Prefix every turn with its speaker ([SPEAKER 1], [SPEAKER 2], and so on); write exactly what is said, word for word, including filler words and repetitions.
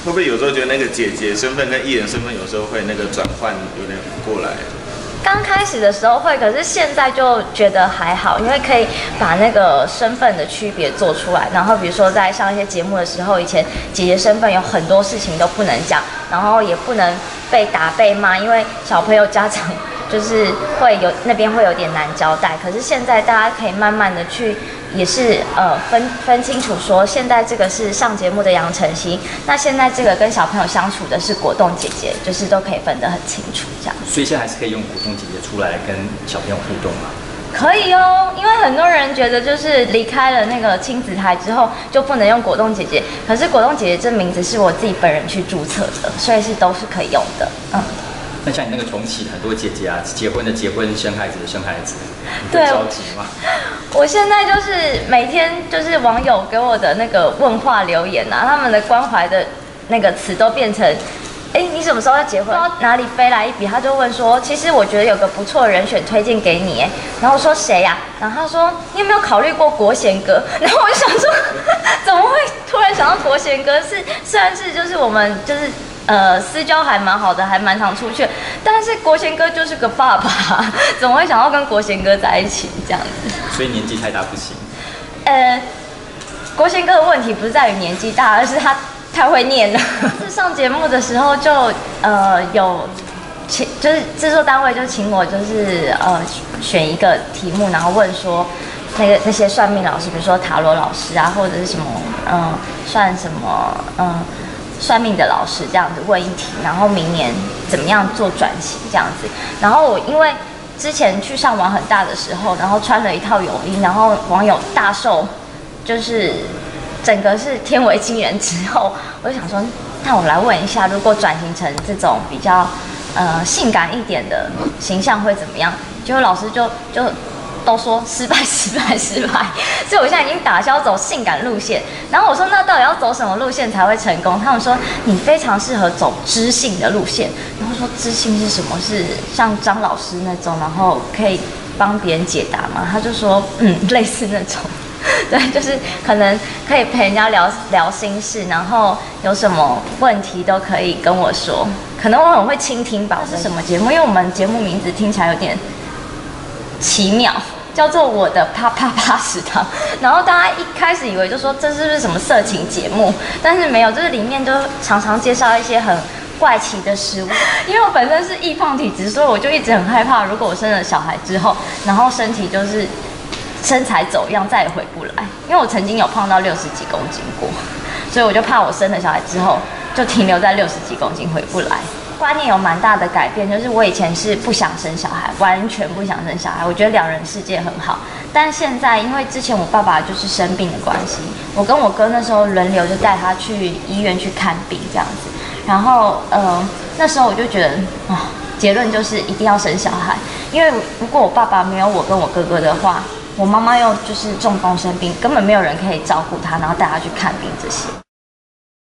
[SPEAKER 1] 会不会有时候觉得那个姐姐身份跟艺人身份有时候会那个转换有点过来？
[SPEAKER 2] 刚开始的时候会，可是现在就觉得还好，因为可以把那个身份的区别做出来。然后比如说在上一些节目的时候，以前姐姐身份有很多事情都不能讲，然后也不能被打被骂，因为小朋友家长就是会有那边会有点难交代。可是现在大家可以慢慢的去，也是呃分分清楚说，现在这个是上节目的杨丞琳，那现在这个跟小朋友相处的是果冻姐姐，就是都可以分得很清楚这样。
[SPEAKER 3] 所以现在还是可以用果冻姐姐出来跟小朋友互动嘛？
[SPEAKER 2] 可以哦，因为很多人觉得就是离开了那个亲子台之后就不能用果冻姐姐，可是果冻姐姐这名字是我自己本人去注册的，所以是都是可以用的。嗯。
[SPEAKER 3] 那像你那个重启，很多姐姐啊，结婚的结婚，生孩子的生孩子，你
[SPEAKER 2] 对，
[SPEAKER 3] 会着急吗？
[SPEAKER 2] 我现在就是每天就是网友给我的那个问话留言啊，他们的关怀的那个词都变成，哎，你什么时候要结婚？哪里飞来一笔？他就问说，其实我觉得有个不错的人选推荐给你，哎，然后我说谁呀、啊？然后他说你有没有考虑过国贤哥？然后我就想说，怎么会突然想到国贤哥？是虽然是就是我们就是。呃，私交还蛮好的，还蛮常出去，但是国贤哥就是个爸爸，怎么会想要跟国贤哥在一起这样子？
[SPEAKER 3] 所以年纪太大不行。
[SPEAKER 2] 呃，国贤哥的问题不是在于年纪大，而是他太会念了。是上节目的时候就呃有请，就是制作单位就请我就是呃选一个题目，然后问说那个那些算命老师，比如说塔罗老师啊，或者是什么嗯、呃、算什么嗯。呃算命的老师这样子问一题，然后明年怎么样做转型这样子。然后我因为之前去上网很大的时候，然后穿了一套泳衣，然后网友大受就是整个是天为惊人之后，我就想说，那我来问一下，如果转型成这种比较呃性感一点的形象会怎么样？结果老师就就。都说失败失败失败，所以我现在已经打消走性感路线。然后我说那到底要走什么路线才会成功？他们说你非常适合走知性的路线。然后说知性是什么？是像张老师那种，然后可以帮别人解答吗？他就说嗯，类似那种。对，就是可能可以陪人家聊聊心事，然后有什么问题都可以跟我说。可能我很会倾听吧。是什么节目？因为我们节目名字听起来有点奇妙，叫做我的啪啪啪食堂。然后大家一开始以为就说这是不是什么色情节目，但是没有，就是里面都常常介绍一些很怪奇的食物。因为我本身是易胖体质，所以我就一直很害怕，如果我生了小孩之后，然后身体就是身材走样，再也回不来。因为我曾经有胖到六十几公斤过，所以我就怕我生了小孩之后就停留在六十几公斤回不来。观念有蛮大的改变，就是我以前是不想生小孩，完全不想生小孩，我觉得两人世界很好。但现在因为之前我爸爸就是生病的关系，我跟我哥那时候轮流就带他去医院去看病这样子。然后呃那时候我就觉得啊、哦，结论就是一定要生小孩，因为如果我爸爸没有我跟我哥哥的话，我妈妈又就是中风生病，根本没有人可以照顾他，然后带他去看病这些。